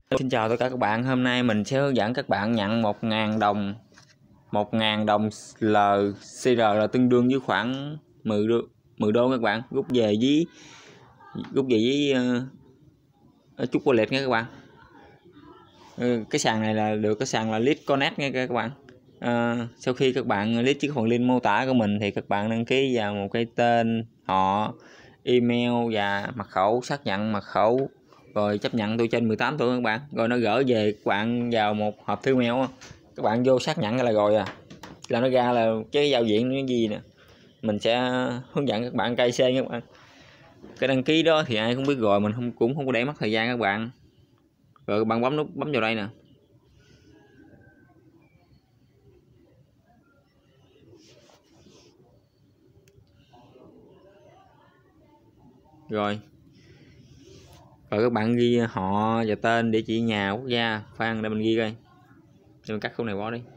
Xin chào tất cả các bạn. Hôm nay mình sẽ hướng dẫn các bạn nhận 1.000 đồng LCR là tương đương với khoảng 10 đô các bạn. Rút về với chút wallet nha các bạn. Cái sàn này là được cái sàn là Lead Connect nha các bạn. Sau khi các bạn list chiếc phần link mô tả của mình thì các bạn đăng ký vào một cái tên, họ, email và mật khẩu, xác nhận mật khẩu, rồi chấp nhận tôi trên 18 tuổi các bạn, rồi nó gửi về các bạn vào một hộp thư mail. Các bạn vô xác nhận là rồi là nó ra là cái giao diện cái gì nè. Mình sẽ hướng dẫn các bạn KYC các bạn. Cái đăng ký đó thì ai cũng biết rồi, mình cũng không có để mất thời gian các bạn. Rồi các bạn bấm nút bấm vào đây nè. Rồi các bạn ghi họ và tên, địa chỉ nhà, quốc gia. Khoan để mình ghi coi, để mình cắt khúc này bỏ đi.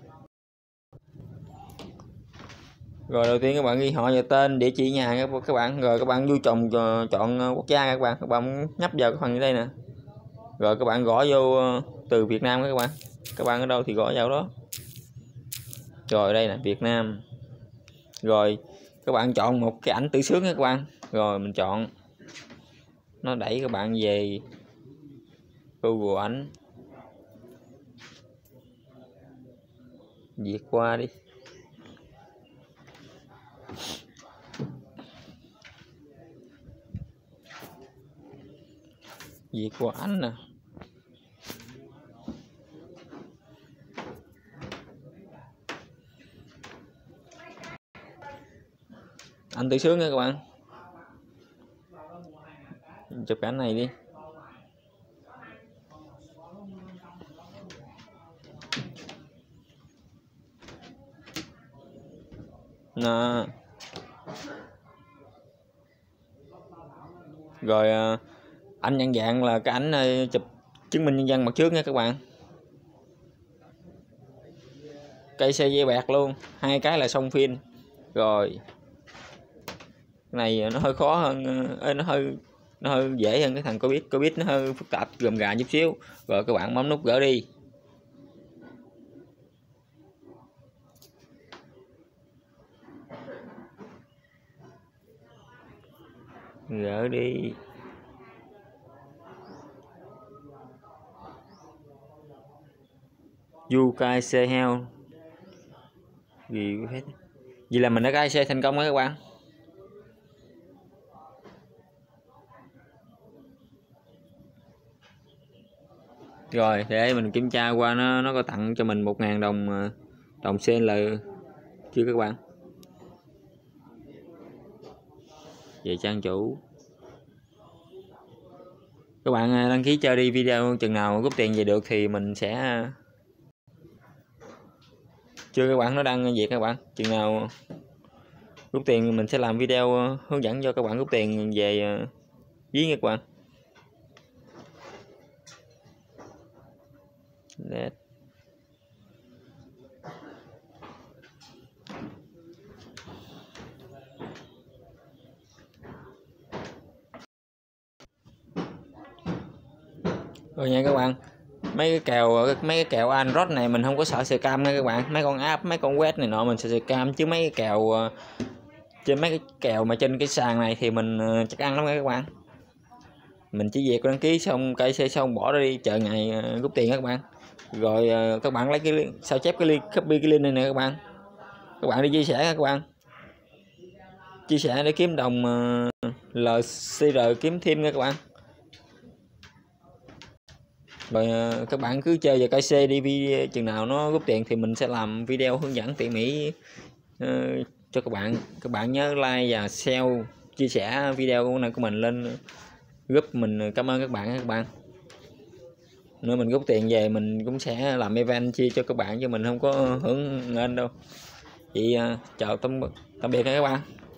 Rồi đầu tiên các bạn ghi họ và tên, địa chỉ nhà các bạn. Rồi các bạn vui chọn quốc gia các bạn nhấp vào cái phần ở đây nè. Rồi các bạn gõ vô từ Việt Nam các bạn. Các bạn ở đâu thì gõ vào đó. Rồi đây nè, Việt Nam. Rồi các bạn chọn một cái ảnh tự sướng các bạn. Rồi mình chọn, nó đẩy các bạn về Google ảnh, duyệt qua đi. Duyệt qua ảnh nè. Anh tự sướng nha các bạn. Chụp cảnh này đi. Nè. Rồi ảnh nhận dạng là cái ảnh chụp chứng minh nhân dân mặt trước nha các bạn. Cây xe dây bạc luôn, 2 cái là xong phim. Rồi cái này nó hơi khó hơn, nó hơi dễ hơn cái thằng Covid nó hơi phức tạp gồm gà chút xíu. Rồi các bạn bấm nút gỡ đi. Gỡ đi. UKC heo gì hết. Vậy là mình đã KC thành công đó các bạn. Rồi để mình kiểm tra qua nó có tặng cho mình 1.000 đồng CL chưa các bạn. Về trang chủ, các bạn đăng ký chơi đi, video chừng nào rút tiền về được thì mình sẽ chưa các bạn, nó đang việc các bạn. Chừng nào rút tiền mình sẽ làm video hướng dẫn cho các bạn rút tiền về ví nha các bạn. Đấy. Rồi nha các bạn, mấy cái kèo Android này mình không có sợ scam nha các bạn. Mấy con app, mấy con web này nọ mình sợ scam, chứ mấy cái kèo trên mấy cái kèo mà trên cái sàn này thì mình chắc ăn lắm nha các bạn. Mình chỉ việc đăng ký xong KC xong bỏ ra đi, chờ ngày rút tiền các bạn. Rồi các bạn lấy cái sao chép cái link, copy cái link này nè các bạn. Các bạn đi chia sẻ các bạn, chia sẻ để kiếm đồng LCR kiếm thêm nha các bạn. Rồi các bạn cứ chơi vào KC đi, chừng nào nó rút tiền thì mình sẽ làm video hướng dẫn tỉ mỉ cho các bạn. Các bạn nhớ like và share, chia sẻ video của mình lên group mình. Cảm ơn các bạn. Nếu mình rút tiền về mình cũng sẽ làm event chia cho các bạn, chứ mình không có hưởng lên đâu. Vậy chào tạm biệt các bạn.